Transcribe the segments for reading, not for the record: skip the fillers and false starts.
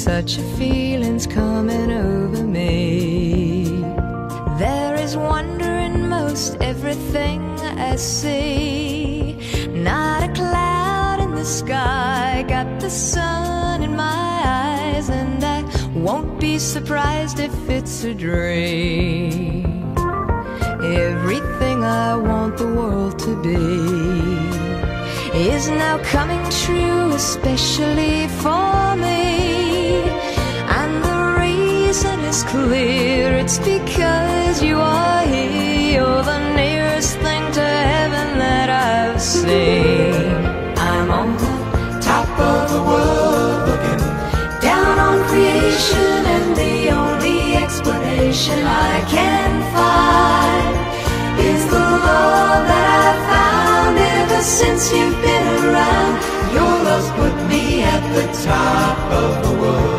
such a feeling's coming over me. There is wonder in most everything I see. Not a cloud in the sky, got the sun in my eyes, and I won't be surprised if it's a dream. Everything I want the world to be is now coming true, especially for me. And the reason is clear, it's because you are here. You're the nearest thing to heaven that I've seen. I'm on the top of the world, looking down on creation, and the only explanation I can find is the love that I've found ever since you've been around. Your love's put me at the top of the world.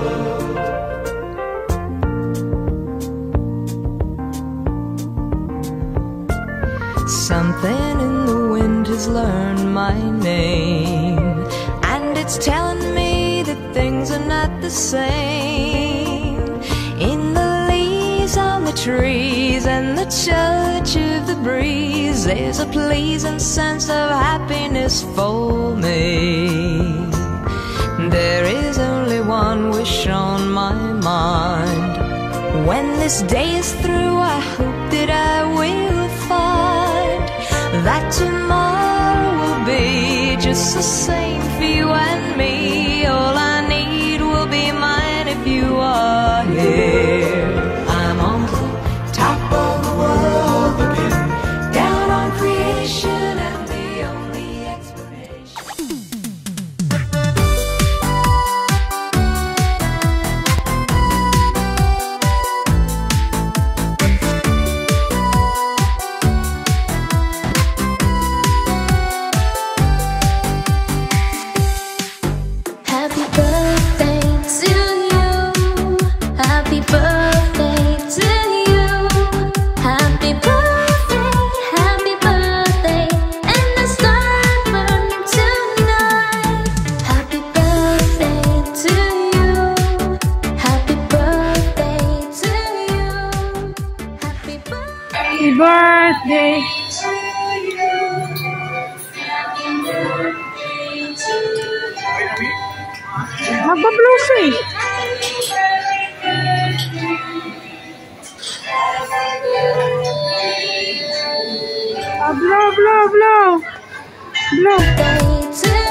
Something in the wind has learned my name, and it's telling me that things are not the same. In the leaves on the trees and the touch of the breeze, there's a pleasing sense of happiness for me. There is only one wish on my mind. When this day is through, I hope that I will find that tomorrow will be just the same for you and me. All I need will be mine if you are here. I'm on the top of the world, looking down on creation, and the only explanation. Happy birthday to you. Happy birthday to you. Happy birthday, and the sun burn tonight. Happy birthday to you. Happy birthday to you. Happy birthday. Happy birthday to you. Happy birthday to you. Magpa-blow siya eh. Blow. Birthday to